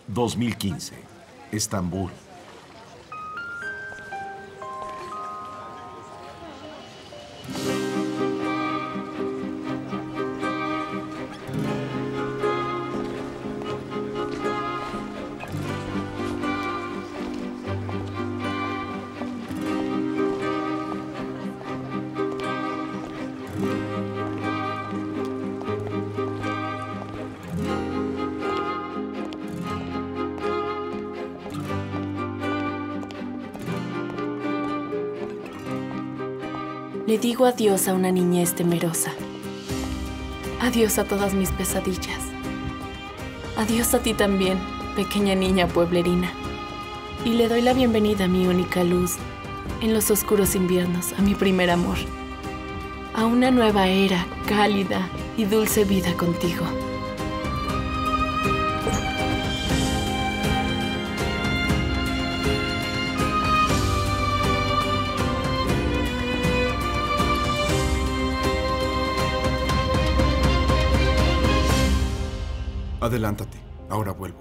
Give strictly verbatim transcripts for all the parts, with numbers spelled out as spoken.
dos mil quince, Estambul. Le digo adiós a una niñez temerosa. Adiós a todas mis pesadillas. Adiós a ti también, pequeña niña pueblerina. Y le doy la bienvenida a mi única luz en los oscuros inviernos, a mi primer amor. A una nueva era, cálida y dulce vida contigo. Adelántate, ahora vuelvo.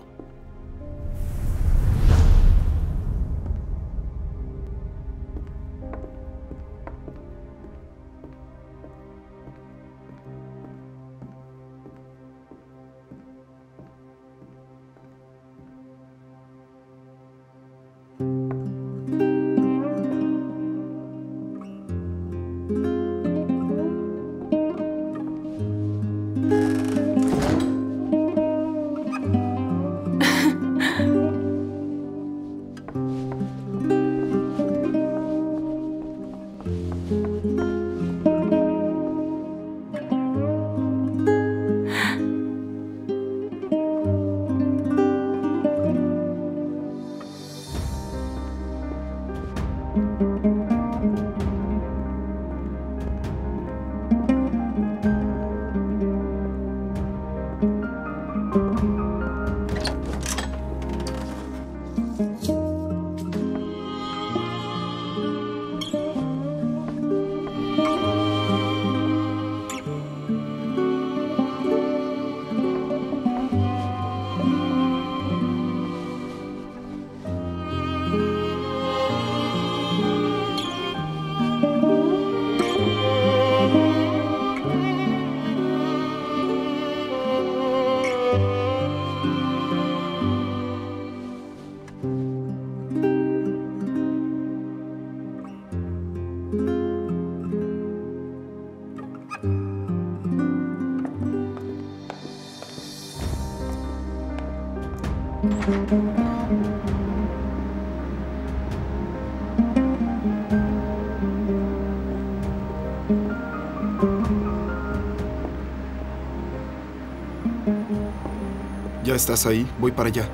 ¿Ya estás ahí? Voy para allá.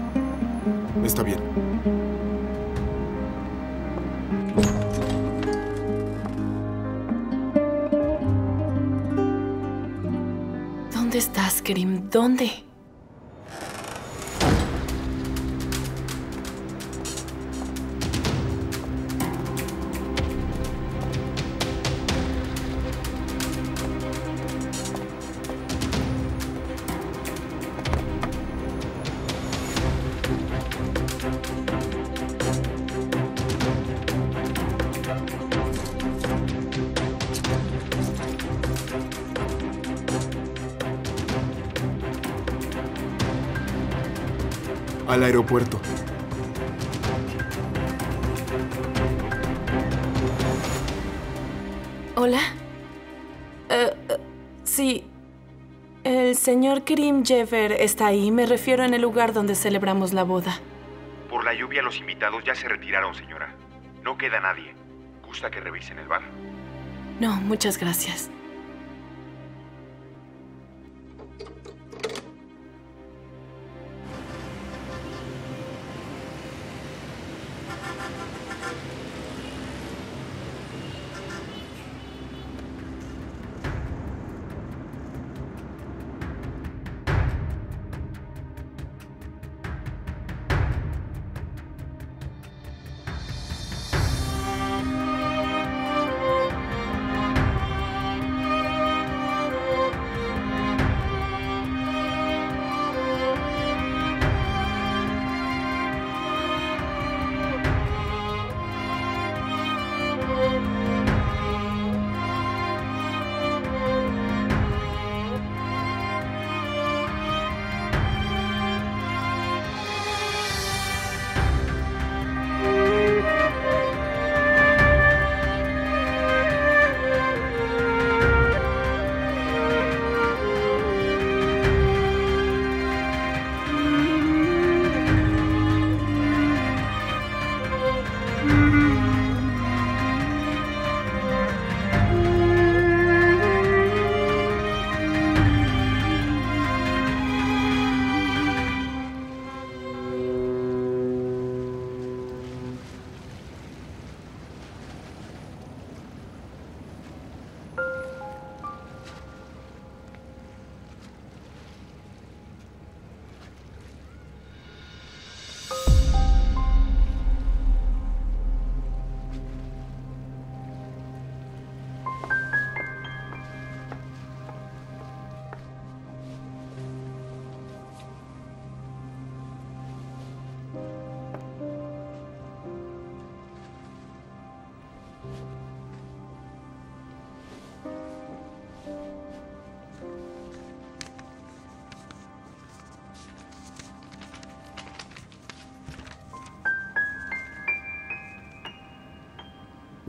Está bien. ¿Dónde estás, Kerim? ¿Dónde? Al aeropuerto. ¿Hola? Uh, uh, sí. El señor Kerim Jever está ahí. Me refiero en el lugar donde celebramos la boda. Por la lluvia los invitados ya se retiraron, señora. No queda nadie. ¿Gusta que revisen el bar? No, muchas gracias.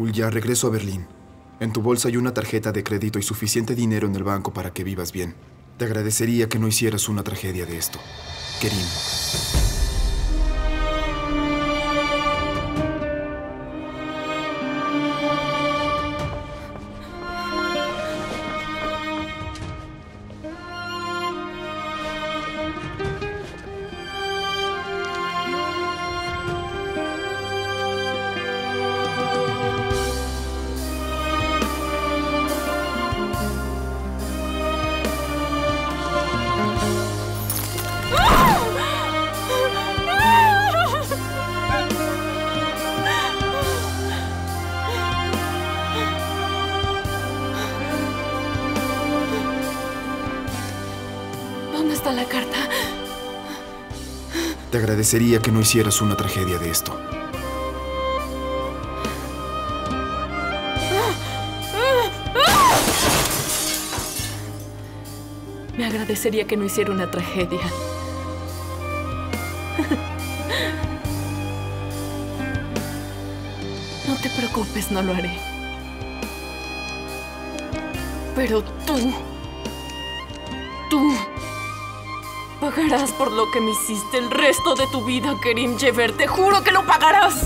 Ulya, regreso a Berlín. En tu bolsa hay una tarjeta de crédito y suficiente dinero en el banco para que vivas bien. Te agradecería que no hicieras una tragedia de esto. Kerim. ¿Dónde está la carta? Te agradecería que no hicieras una tragedia de esto. Me agradecería que no hiciera una tragedia. No te preocupes, no lo haré. Pero tú... Tú... pagarás por lo que me hiciste el resto de tu vida, Kerim Yeber. Te juro que lo pagarás.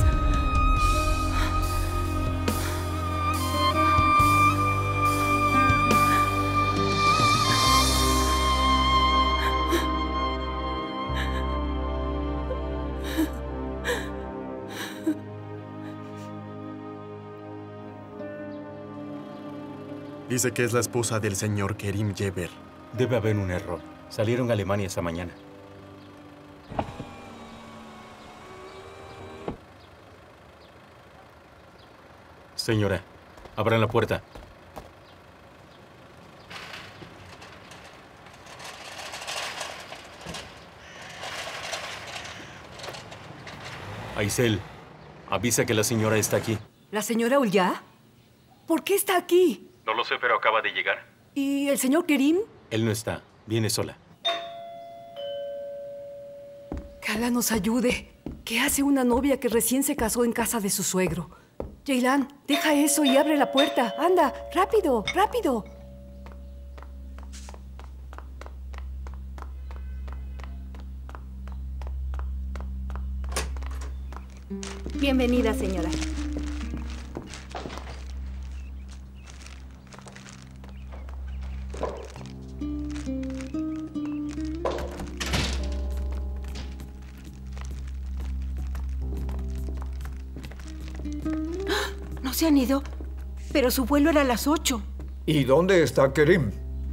Dice que es la esposa del señor Kerim Yeber. Debe haber un error. Salieron a Alemania esa mañana. Señora, abran la puerta. Aisel, avisa que la señora está aquí. ¿La señora Ulya? ¿Por qué está aquí? No lo sé, pero acaba de llegar. ¿Y el señor Kerim? Él no está. Viene sola. Que Alá nos ayude. ¿Qué hace una novia que recién se casó en casa de su suegro? Ceylan, deja eso y abre la puerta. Anda, rápido, rápido. Bienvenida, señora. No se han ido, pero su vuelo era a las ocho. ¿Y dónde está Kerim?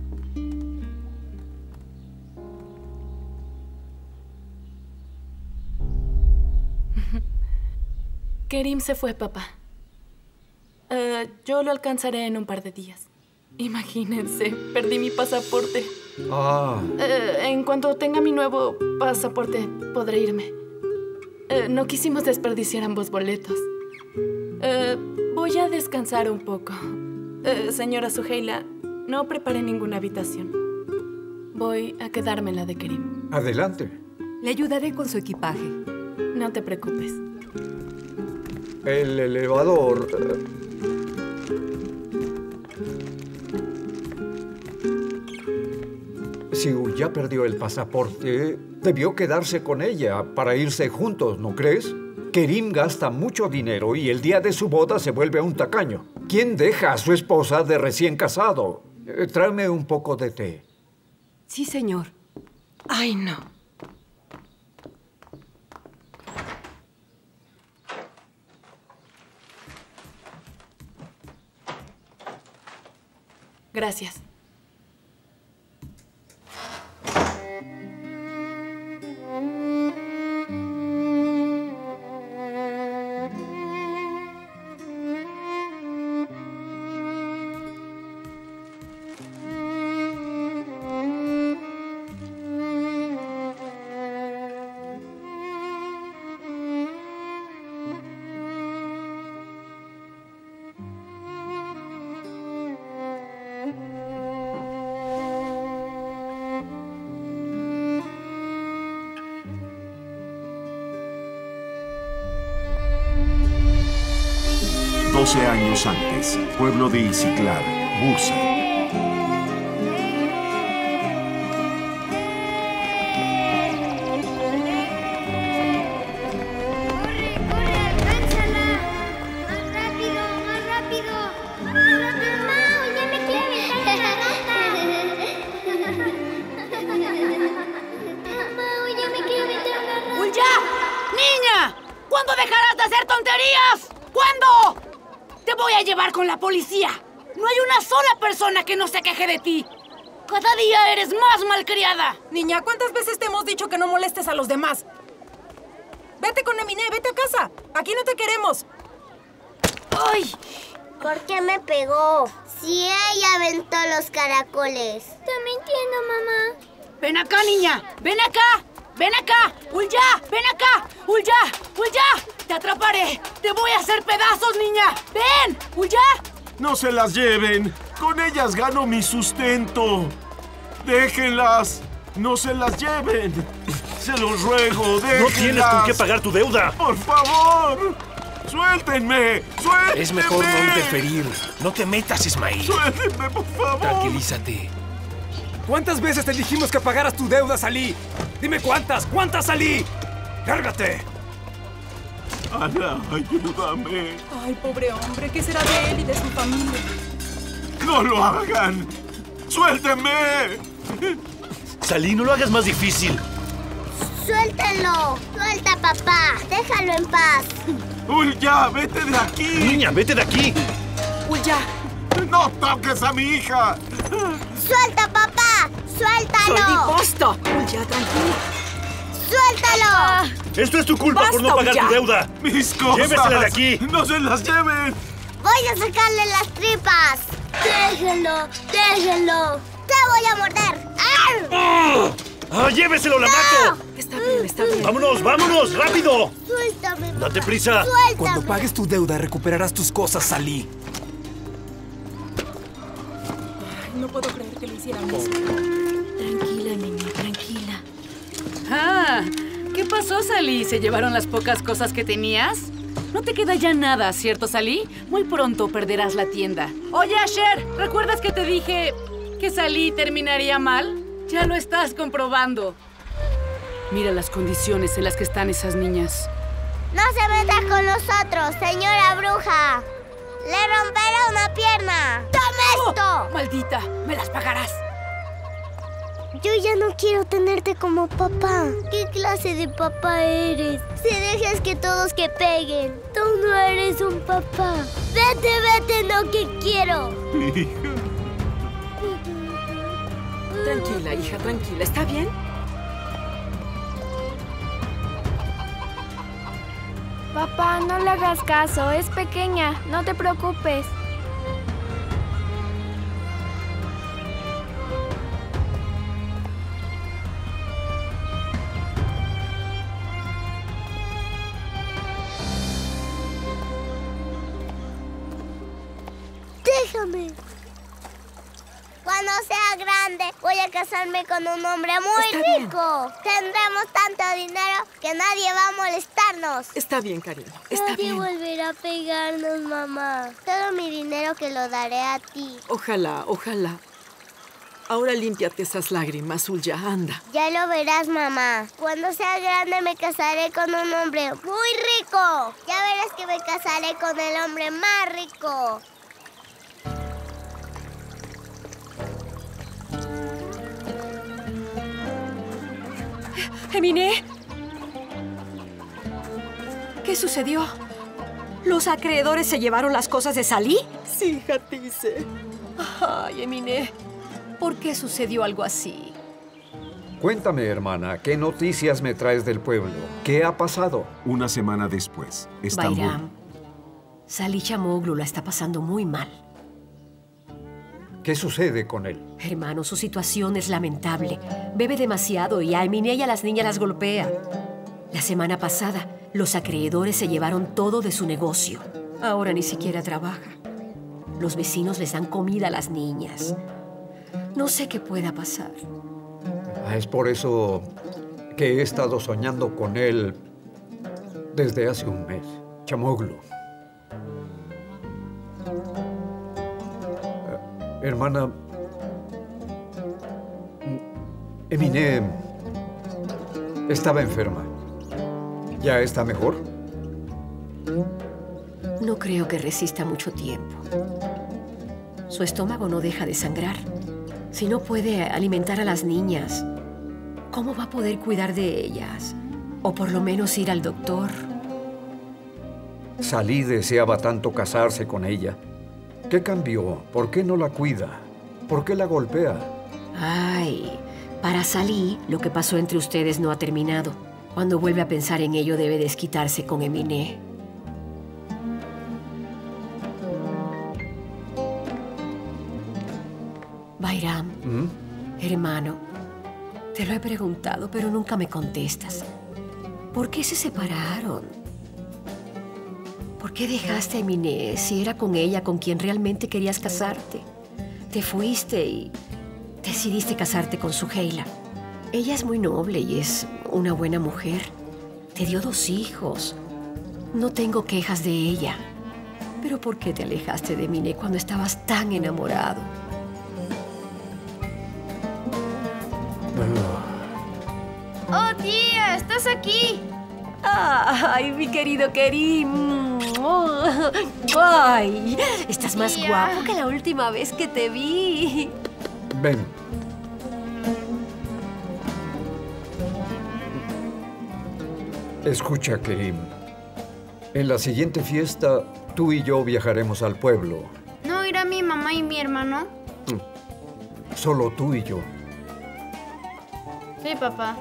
Kerim se fue, papá. Uh, yo lo alcanzaré en un par de días. Imagínense, perdí mi pasaporte. Ah. Uh, en cuanto tenga mi nuevo pasaporte, podré irme. Uh, no quisimos desperdiciar ambos boletos. Uh, voy a descansar un poco. Uh, señora Suheila, no preparé ninguna habitación. Voy a quedarme en la de Kerim. Adelante. Le ayudaré con su equipaje. No te preocupes. El elevador... Si Ulya perdió el pasaporte, debió quedarse con ella para irse juntos, ¿no crees? Kerim gasta mucho dinero y el día de su boda se vuelve un tacaño. ¿Quién deja a su esposa de recién casado? Eh, tráeme un poco de té. Sí, señor. Ay, no. Gracias. doce años antes, pueblo de Iziklal, Bursa. ¿Cuándo dejarás de hacer tonterías? ¿Cuándo? Te voy a llevar con la policía. No hay una sola persona que no se queje de ti. Cada día eres más malcriada. Niña, ¿cuántas veces te hemos dicho que no molestes a los demás? Vete con Eminé, vete a casa. Aquí no te queremos. ¡Ay! ¿Por qué me pegó? Si ella aventó los caracoles. Está mintiendo, mamá. Ven acá, niña. Ven acá. ¡Ven acá! ¡Ulya! ¡Ven acá! ¡Ulya! ¡Ulya! ¡Te atraparé! ¡Te voy a hacer pedazos, niña! ¡Ven! ¡Ulya! ¡No se las lleven! ¡Con ellas gano mi sustento! ¡Déjenlas! ¡No se las lleven! ¡Se los ruego! ¡Déjenlas! ¡No tienes con qué pagar tu deuda! ¡Por favor! ¡Suéltenme! ¡Suéltenme! Es mejor no interferir. No te metas, Ismael. ¡Suéltenme, por favor! Tranquilízate. ¿Cuántas veces te dijimos que pagaras tu deuda, Salí? Dime cuántas, cuántas, Salí. ¡Lárgate! Ana, ayúdame. Ay, pobre hombre, ¿qué será de él y de su familia? ¡No lo hagan! ¡Suéltenme! Salí, no lo hagas más difícil. ¡Suéltalo! ¡Suelta, papá! ¡Déjalo en paz! ¡Ulya, vete de aquí! Niña, vete de aquí. ¡Ulya! ¡No toques a mi hija! ¡Suelta, papá! ¡Suéltalo! ¡Soy basta! ¡Ulya, tranquila! ¡Suéltalo! Esto es tu culpa ¡Basta, por no pagar Ulya! tu deuda. ¡Mis cosas! ¡Llévesela de aquí! ¡No se las lleven! ¡Voy a sacarle las tripas! ¡Déjenlo! ¡Déjenlo! ¡Te voy a morder! ¡Ah! ¡Ah, lléveselo, la mato! Está bien, está bien. ¡Vámonos, vámonos! ¡Rápido! ¡Suéltame, mamá! ¡Date prisa! ¡Suéltame! Cuando pagues tu deuda, recuperarás tus cosas, Salí. Ay, no puedo creer que le hicieran eso. Tranquila, niña, tranquila. Ah, ¿qué pasó, Salí? ¿Se llevaron las pocas cosas que tenías? No te queda ya nada, ¿cierto, Salí? Muy pronto perderás la tienda. Oye, Asher, ¿recuerdas que te dije que Salí terminaría mal? Ya lo estás comprobando. Mira las condiciones en las que están esas niñas. ¡No se meta con nosotros, señora bruja! ¡Le romperé una pierna! ¡Toma esto! Oh, ¡maldita! ¡Me las pagarás! Yo ya no quiero tenerte como papá. ¿Qué clase de papá eres? Si dejas que todos que peguen, tú no eres un papá. Vete, vete, no que quiero. Hija. Tranquila, hija, tranquila. ¿Está bien? Papá, no le hagas caso. Es pequeña. No te preocupes. Déjame. Cuando sea grande, voy a casarme con un hombre muy Está bien. rico. Tendremos tanto dinero que nadie va a molestarnos. Está bien, cariño. Está Nadie bien. volverá a pegarnos, mamá. Todo mi dinero que lo daré a ti. Ojalá, ojalá. Ahora límpiate esas lágrimas, Ulya. Anda. Ya lo verás, mamá. Cuando sea grande me casaré con un hombre muy rico. Ya verás que me casaré con el hombre más rico. Eminé. ¿Qué sucedió? ¿Los acreedores se llevaron las cosas de Salí? Sí, Hatice. Ay, Eminé. ¿Por qué sucedió algo así? Cuéntame, hermana, ¿qué noticias me traes del pueblo? ¿Qué ha pasado? Una semana después, Estambul. Bayram, Salí Chamoglu la está pasando muy mal. ¿Qué sucede con él? Hermano, su situación es lamentable. Bebe demasiado y a Eminé y a las niñas las golpea. La semana pasada, los acreedores se llevaron todo de su negocio. Ahora ni siquiera trabaja. Los vecinos les dan comida a las niñas. No sé qué pueda pasar. Ah, es por eso que he estado soñando con él desde hace un mes. Chamoglu. Hermana... Eminé estaba enferma. ¿Ya está mejor? No creo que resista mucho tiempo. Su estómago no deja de sangrar. Si no puede alimentar a las niñas, ¿cómo va a poder cuidar de ellas? O por lo menos ir al doctor. Salí deseaba tanto casarse con ella. ¿Qué cambió? ¿Por qué no la cuida? ¿Por qué la golpea? Ay, para Salí, lo que pasó entre ustedes no ha terminado. Cuando vuelve a pensar en ello, debe desquitarse con Eminé. Bayram, ¿Mm? hermano, te lo he preguntado, pero nunca me contestas. ¿Por qué se separaron? ¿Por qué dejaste a Eminé si era con ella con quien realmente querías casarte? Te fuiste y decidiste casarte con Suheila. Ella es muy noble y es una buena mujer. Te dio dos hijos. No tengo quejas de ella. Pero ¿por qué te alejaste de Eminé cuando estabas tan enamorado? ¡Oh, tía! ¡Estás aquí! ¡Ay, mi querido Kerim! ¡Ay! Estás más Tía. guapo que la última vez que te vi. Ven. Escucha, Kerim. En la siguiente fiesta, tú y yo viajaremos al pueblo. ¿No irá mi mamá y mi hermano? Solo tú y yo. Sí, papá.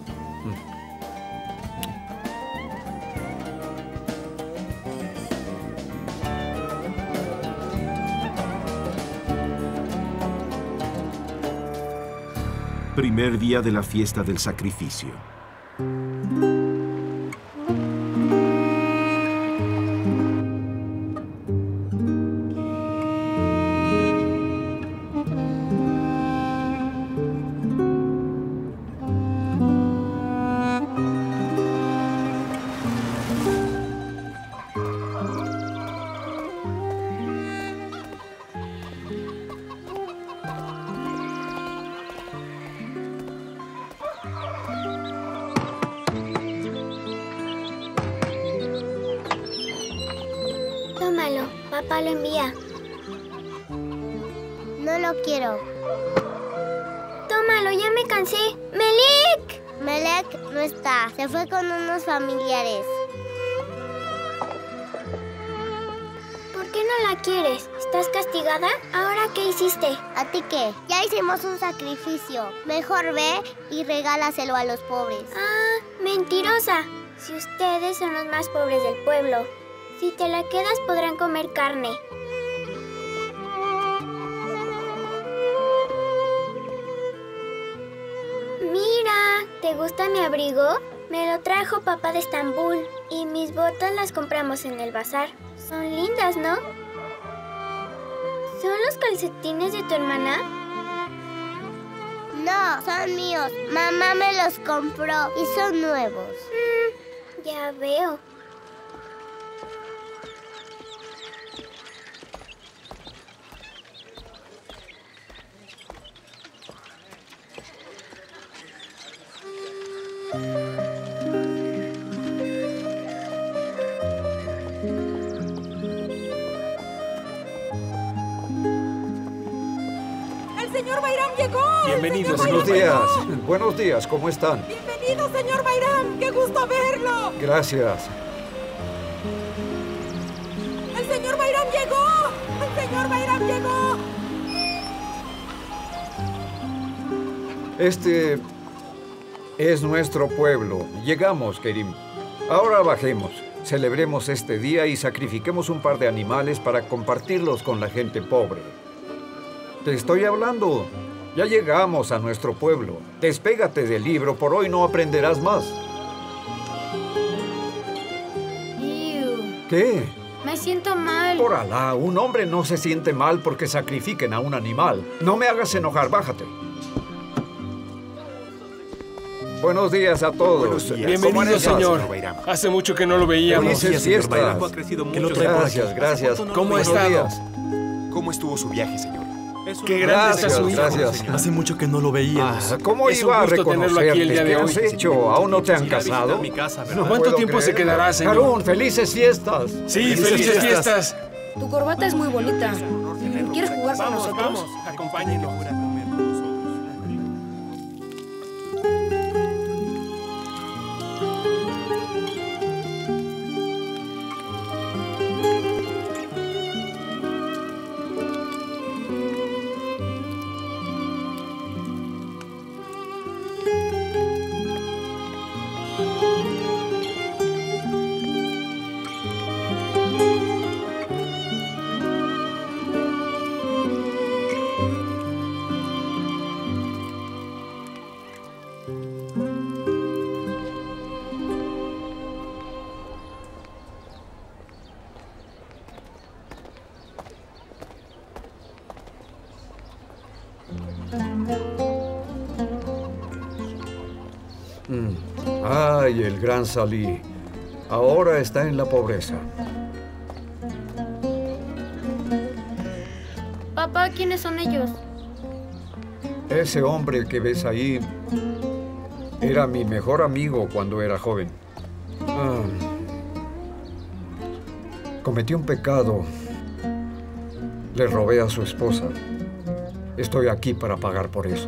Primer día de la fiesta del sacrificio. Tómalo, papá lo envía. No lo quiero. Tómalo, ya me cansé. ¡Melek! Melek no está, se fue con unos familiares. ¿Por qué no la quieres? ¿Estás castigada? ¿Ahora qué hiciste? ¿A ti qué? Ya hicimos un sacrificio. Mejor ve y regálaselo a los pobres. Ah, mentirosa. Si ustedes son los más pobres del pueblo, si te la quedas podrán comer carne. Mira, ¿te gusta mi abrigo? Me lo trajo papá de Estambul y mis botas las compramos en el bazar. Son lindas, ¿no? ¿Son los calcetines de tu hermana? No, son míos. Mamá me los compró y son nuevos. Mm, ya veo. ¡El señor Bayram llegó! Bienvenidos. Buenos días. Buenos días, ¿cómo están? ¡Bienvenido, señor Bayram! ¡Qué gusto verlo! Gracias. ¡El señor Bayram llegó! ¡El señor Bayram llegó! Este es nuestro pueblo. Llegamos, Kerim. Ahora bajemos. Celebremos este día y sacrifiquemos un par de animales para compartirlos con la gente pobre. Te estoy hablando. Ya llegamos a nuestro pueblo. Despégate del libro, por hoy no aprenderás más. Ew. ¿Qué? Me siento mal. Por Alá, un hombre no se siente mal porque sacrifiquen a un animal. No me hagas enojar, bájate. Buenos días a todos. Buenos días. ¿Cómo Bienvenido, estás, señor. señor Bayram? Hace mucho que no lo veíamos. Felices fiestas. Ha crecido mucho. Gracias, gracias. ¿Cómo ha Buenos estado? días. ¿Cómo estuvo su viaje, señor? Qué grande está su hijo. Gracias. Hace mucho que no lo veíamos. Ah, ¿Cómo Es un iba a gusto tenerlo reconocerte? aquí el día de ¿Qué hoy. has hecho? ¿Aún no te han Quisiera visitar casado? mi casa, ¿verdad? No ¿Cuánto puedo tiempo se creerlo. quedará, señor? Harún, felices fiestas. Sí, felices fiestas. Tu corbata es muy bonita. ¿Quieres jugar con nosotros? Vamos, acompáñenos. Mm. Ay, el gran Salí. Ahora está en la pobreza. Papá, ¿quiénes son ellos? Ese hombre que ves ahí era mi mejor amigo cuando era joven. Ah. Cometí un pecado. Le robé a su esposa. Estoy aquí para pagar por eso.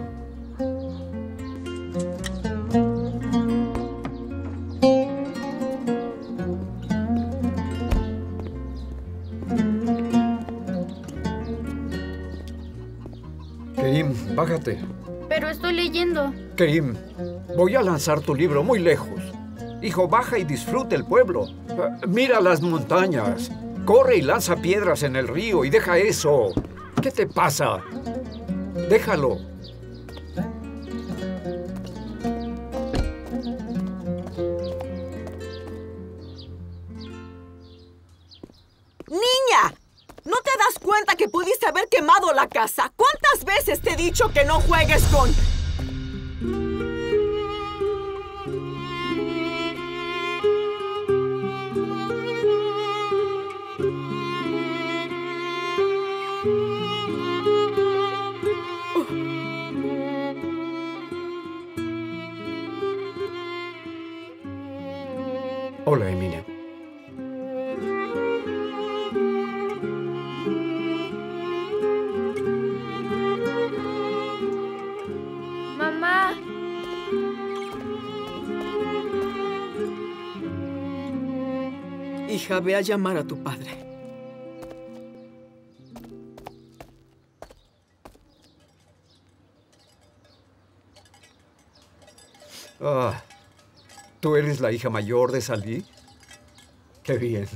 Kerim, bájate. Pero estoy leyendo. Kerim, voy a lanzar tu libro muy lejos. Hijo, baja y disfruta el pueblo. Uh, mira las montañas. Corre y lanza piedras en el río y deja eso. ¿Qué te pasa? Déjalo. ¡Niña! ¿No te das cuenta que pudiste haber quemado la casa? ¿Cuántas veces te he dicho que no juegues con...? Hola, Emilia. Mamá. Hija, ve a llamar a tu padre. Ah, ¿tú eres la hija mayor de Salí? Qué bien.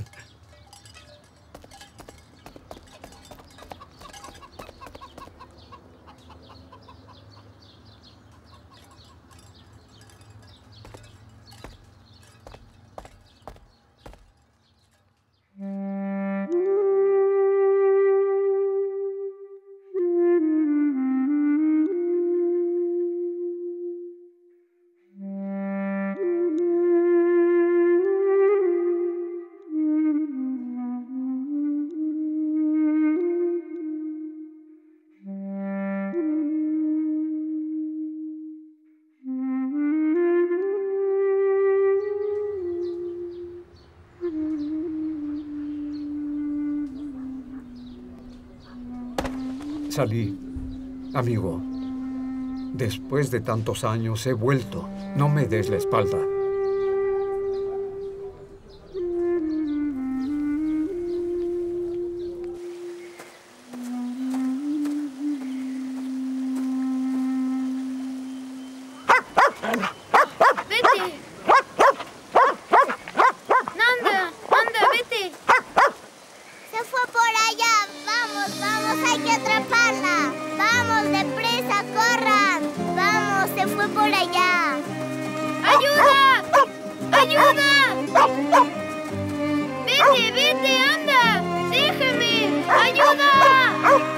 Salí, amigo. Después de tantos años he vuelto. No me des la espalda. Vete. Nanda, anda, vete. Se fue por allá. Vamos, vamos, hay que atraparla. Vamos, deprisa, corran. Vamos, se fue por allá. ¡Ayuda! ¡Ayuda! ¡Vete, vete, anda! ¡Déjame! ¡Ayuda!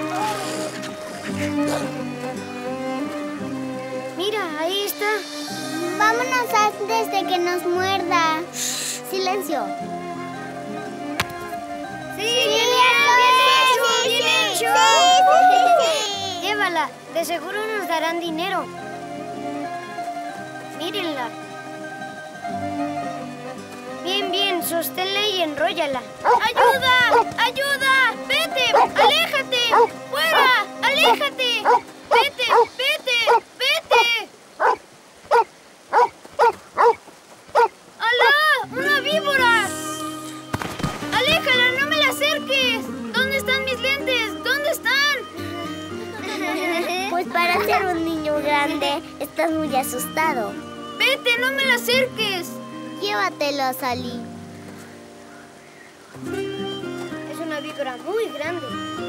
Mira, ahí está. Vámonos antes de que nos muerda. Silencio. ¡Sí, bien, bien hecho! ¡Bien hecho! Sí, sí, sí, sí. Mírenla, de seguro nos darán dinero. Mírenla. Bien, bien, sosténla y enróllala. ¡Ayuda! ¡Ayuda! ¡Vete! ¡Aléjate! ¡Fuera! ¡Aléjate! ¡Vete! ¡Vete! ¡Vete! ¡Alá! ¡Una víbora! ¡Aléjala! ¡No me la acerques! ¿Dónde están mis lentes? ¿Dónde están? Pues para ser un niño grande, estás muy asustado. ¡Vete! ¡No me la acerques! Llévatelo, Sally. Es una víbora muy grande.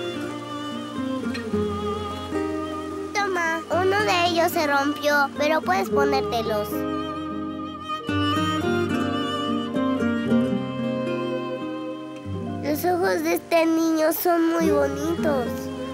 Toma, uno de ellos se rompió, pero puedes ponértelos. Los ojos de este niño son muy bonitos.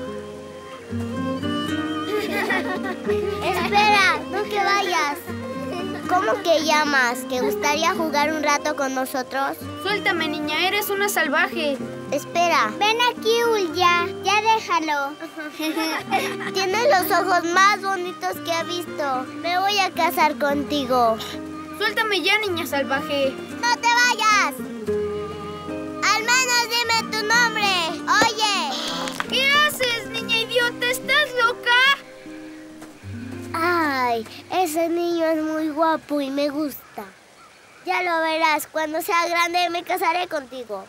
Espera, no que vayas. ¿Cómo que llamas? ¿Te gustaría jugar un rato con nosotros? Suéltame, niña, eres una salvaje. Espera. Ven aquí, Ulya. Ya déjalo. Tienes los ojos más bonitos que he visto. Me voy a casar contigo. Suéltame ya, niña salvaje. ¡No te vayas! Al menos dime tu nombre. Oye. ¿Qué haces, niña idiota? ¿Estás loca? Ay, ese niño es muy guapo y me gusta. Ya lo verás, cuando sea grande me casaré contigo.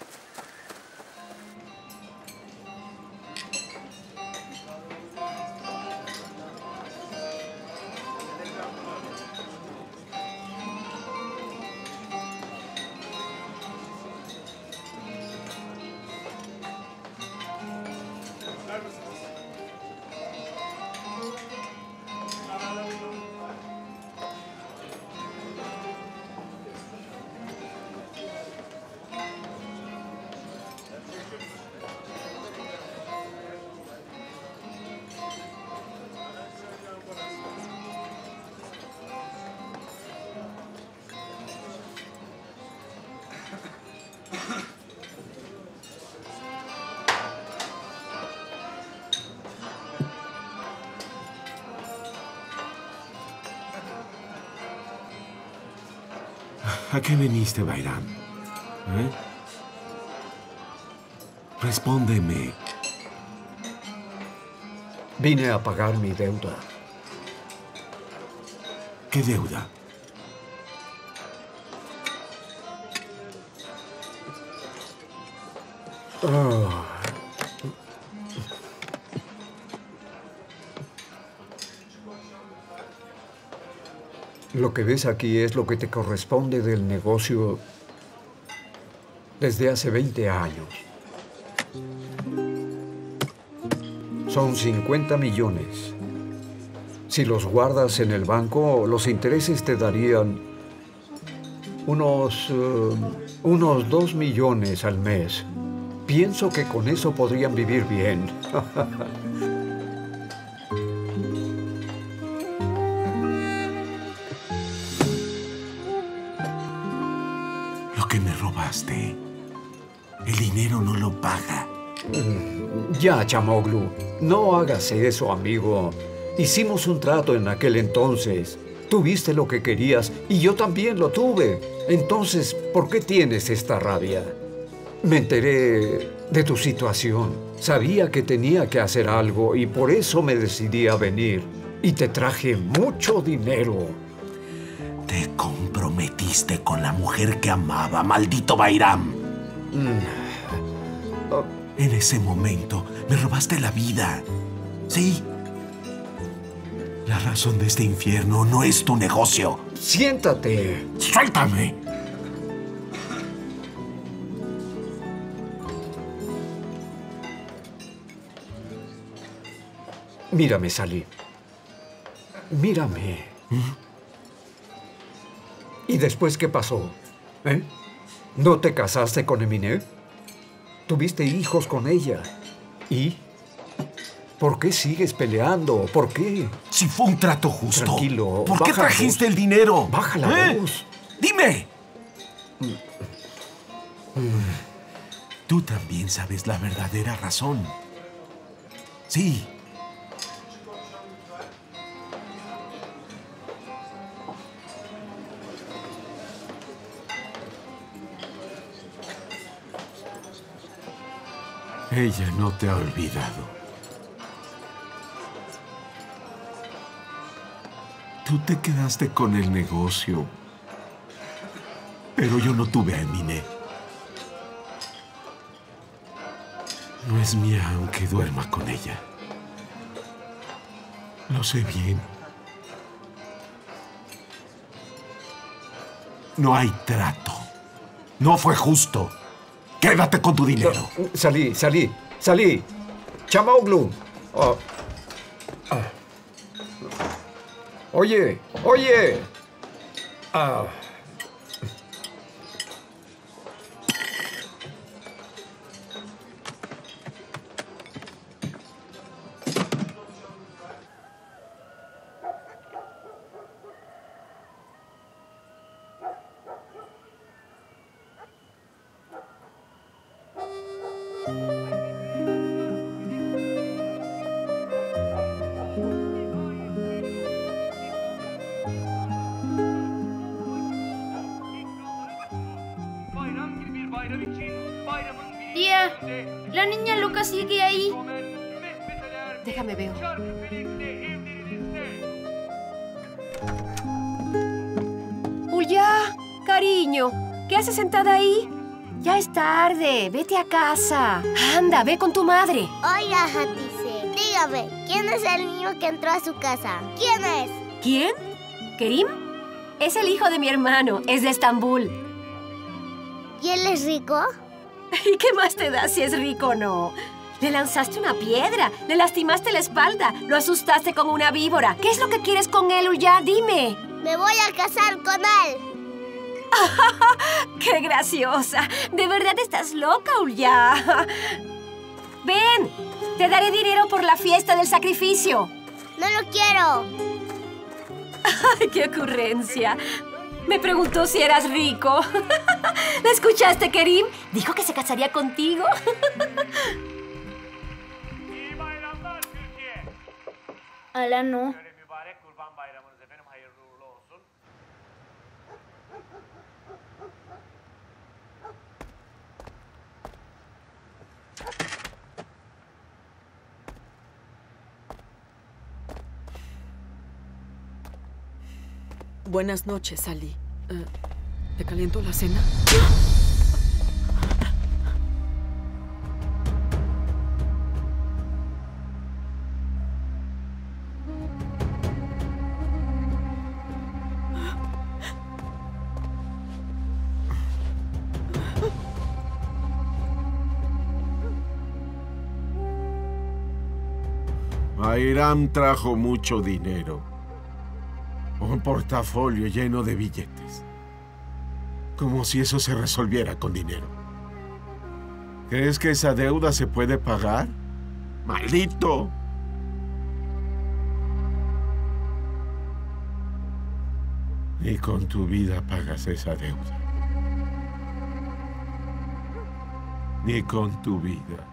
¿A qué viniste, Bayram? ¿Eh? Respóndeme. Vine a pagar mi deuda. ¿Qué deuda? Oh. Lo que ves aquí es lo que te corresponde del negocio desde hace veinte años. Son cincuenta millones. Si los guardas en el banco, los intereses te darían unos, uh, unos dos millones al mes. Pienso que con eso podrían vivir bien. Lo que me robaste, el dinero no lo paga. Ya, Chamoglu, no hagas eso, amigo. Hicimos un trato en aquel entonces. Tuviste lo que querías y yo también lo tuve. Entonces, ¿por qué tienes esta rabia? Me enteré de tu situación. Sabía que tenía que hacer algo y por eso me decidí a venir. Y te traje mucho dinero. Te comprometiste con la mujer que amaba, maldito Bayram. Mm. Oh. En ese momento me robaste la vida. Sí. La razón de este infierno no es tu negocio. Siéntate. ¡Suéltame! Mírame, Sally. Mírame. ¿Mm? ¿Y después qué pasó? ¿Eh? ¿No te casaste con Emine? Tuviste hijos con ella. ¿Y? ¿Por qué sigues peleando? ¿Por qué? Si fue un trato justo. Tranquilo. ¿Por qué trajiste el dinero? Baja la ¿Eh? voz. ¡Dime! Tú también sabes la verdadera razón. Sí. Ella no te ha olvidado. Tú te quedaste con el negocio, pero yo no tuve a Emine. No es mía aunque duerma con ella. Lo sé bien. No hay trato. No fue justo. Quédate con tu dinero. No, salí, salí, salí. Chamaoglu. Oh. Ah. Oye, oye. Ah. Tía, la niña Luca sigue ahí. Déjame ver. Ulya, cariño, ¿qué haces sentada ahí? Ya es tarde, vete a casa. Anda, ve con tu madre. Oiga, Hatice, dígame, ¿quién es el niño que entró a su casa? ¿Quién es? ¿Quién? ¿Kerim? Es el hijo de mi hermano, es de Estambul. ¿Y él es rico? ¿Y qué más te da si es rico o no? Le lanzaste una piedra, le lastimaste la espalda, lo asustaste con una víbora. ¿Qué es lo que quieres con él, Ulya? Dime. Me voy a casar con él. ¡Qué graciosa! ¿De verdad estás loca, Ulya? Ven, te daré dinero por la fiesta del sacrificio. No lo quiero. ¡Ay, qué ocurrencia! Me preguntó si eras rico. ¿La escuchaste, Kerim? Dijo que se casaría contigo. Ala no. Buenas noches, Ali. Uh, ¿Te caliento la cena? Bayram trajo mucho dinero. Un portafolio lleno de billetes. Como si eso se resolviera con dinero. ¿Crees que esa deuda se puede pagar? ¡Maldito! Ni con tu vida pagas esa deuda. Ni con tu vida.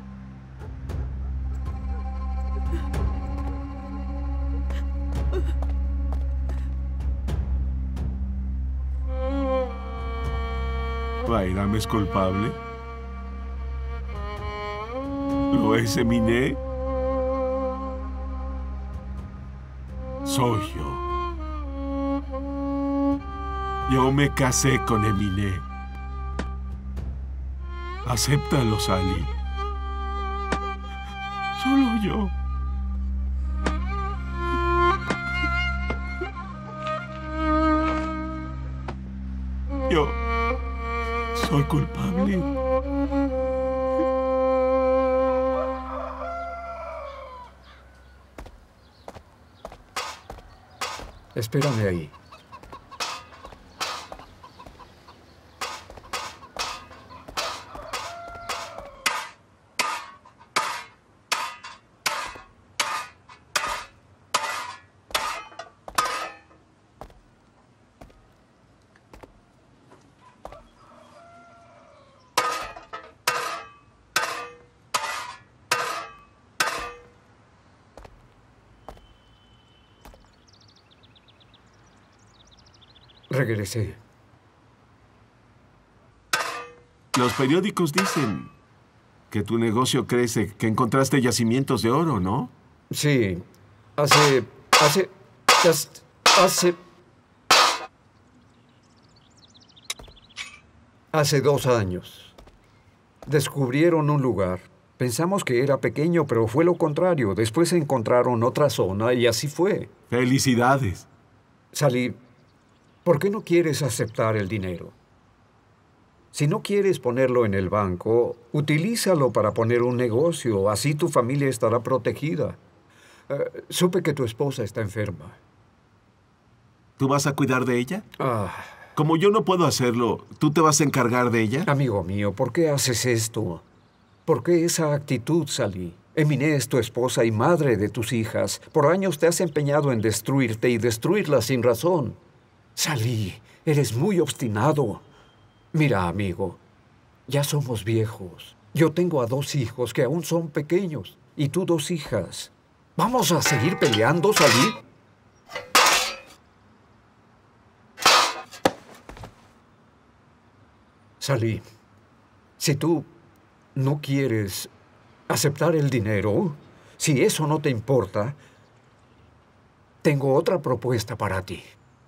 ¿Bayram es culpable? ¿Lo es Emine? Soy yo. Yo me casé con Emine. Acéptalo, Ali. Solo yo. Yo soy culpable. Espérame ahí. Regresé. Los periódicos dicen que tu negocio crece, que encontraste yacimientos de oro, ¿no? Sí. Hace... hace... hace... Hace dos años. Descubrieron un lugar. Pensamos que era pequeño, pero fue lo contrario. Después encontraron otra zona y así fue. ¡Felicidades! Salí. ¿Por qué no quieres aceptar el dinero? Si no quieres ponerlo en el banco, utilízalo para poner un negocio. Así tu familia estará protegida. Uh, supe que tu esposa está enferma. ¿Tú vas a cuidar de ella? Ah. Como yo no puedo hacerlo, ¿tú te vas a encargar de ella? Amigo mío, ¿por qué haces esto? ¿Por qué esa actitud, Salí? Eminé es tu esposa y madre de tus hijas. Por años te has empeñado en destruirte y destruirlas sin razón. Salí, eres muy obstinado. Mira, amigo, ya somos viejos. Yo tengo a dos hijos que aún son pequeños y tú dos hijas. ¿Vamos a seguir peleando, Salí? Salí, si tú no quieres aceptar el dinero, si eso no te importa, tengo otra propuesta para ti.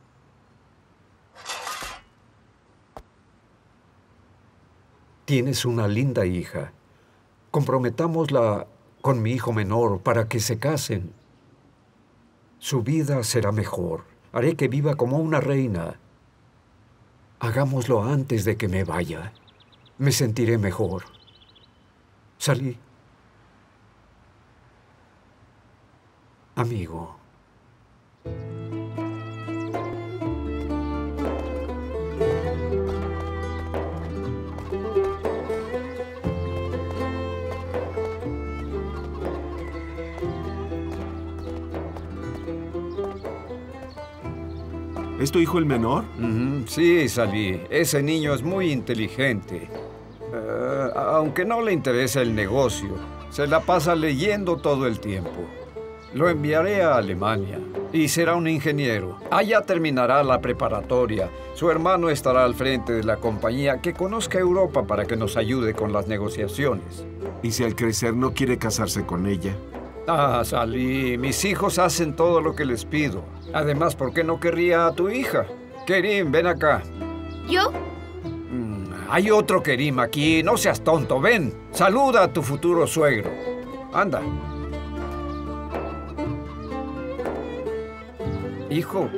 Tienes una linda hija. Comprometámosla con mi hijo menor para que se casen. Su vida será mejor. Haré que viva como una reina. Hagámoslo antes de que me vaya. Me sentiré mejor. Salí. Amigo. ¿Es tu hijo el menor? Mm, sí, Salí. Ese niño es muy inteligente. Uh, aunque no le interesa el negocio, se la pasa leyendo todo el tiempo. Lo enviaré a Alemania y será un ingeniero. Allá terminará la preparatoria. Su hermano estará al frente de la compañía. Que conozca Europa para que nos ayude con las negociaciones. ¿Y si al crecer no quiere casarse con ella? Ah, Salí, mis hijos hacen todo lo que les pido. Además, ¿por qué no querría a tu hija? Kerim, ven acá. ¿Yo? Mm, hay otro Kerim aquí. No seas tonto, ven. Saluda a tu futuro suegro. Anda. Hijo.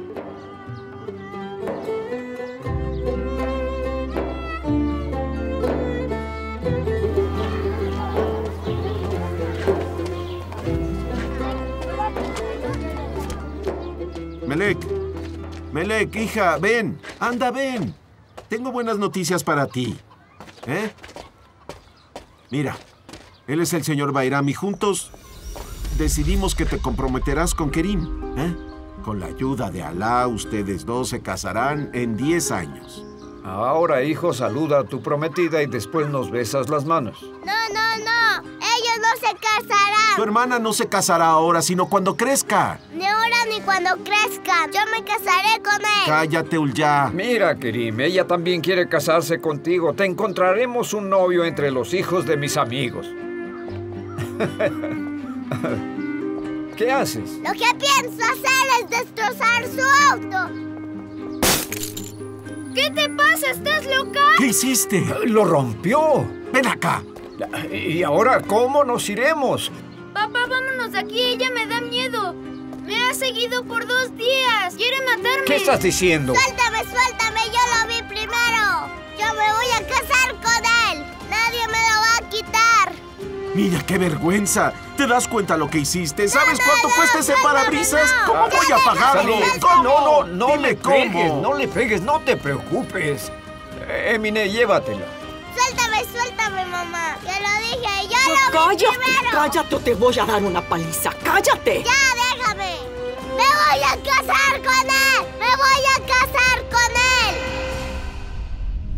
Melek, Melek, hija, ven, anda, ven. Tengo buenas noticias para ti. ¿Eh? Mira, él es el señor Bayram y juntos decidimos que te comprometerás con Kerim. ¿Eh? Con la ayuda de Alá, ustedes dos se casarán en diez años. Ahora, hijo, saluda a tu prometida y después nos besas las manos. No, no, no. Ellos no se casarán. Tu hermana no se casará ahora, sino cuando crezca. Ni ahora ni cuando crezcan. Yo me casaré con él. Cállate, Ulya. Mira, Kerim, ella también quiere casarse contigo. Te encontraremos un novio entre los hijos de mis amigos. ¿Qué haces? Lo que pienso hacer es destrozar su auto. ¿Qué te pasa? ¿Estás loca? ¿Qué hiciste? ¡Lo rompió! ¡Ven acá! ¿Y ahora cómo nos iremos? Papá, vámonos de aquí. Ella me da miedo. Me ha seguido por dos días. Quiere matarme. ¿Qué estás diciendo? Suéltame, suéltame. Yo lo vi primero. Yo me voy a casar con él. Nadie me lo va a quitar. Mira, qué vergüenza. ¿Te das cuenta lo que hiciste? ¿Sabes no, cuánto no, cuesta ese suéltame, parabrisas? no. ¿Cómo voy a pagarlo? ¿Cómo? No, no, no Dime le pegues, cómo. no le pegues, no te preocupes. Emine, llévatela. Suéltame, suéltame, mamá. Yo lo dije, yo lo vi Cállate, primero. cállate o te voy a dar una paliza. ¡Cállate! Ya, déjame. Me voy a casar con él. Me voy a casar con él.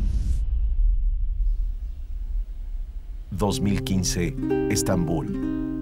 dos mil quince, Estambul.